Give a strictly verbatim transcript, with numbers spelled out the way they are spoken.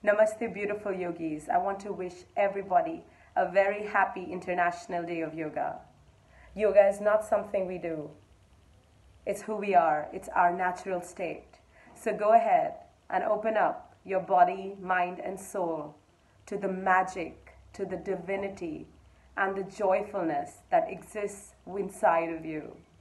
Namaste, beautiful yogis. I want to wish everybody a very happy International Day of Yoga. Yoga is not something we do. It's who we are. It's our natural state. So go ahead and open up your body, mind, and soul to the magic, to the divinity, and the joyfulness that exists inside of you.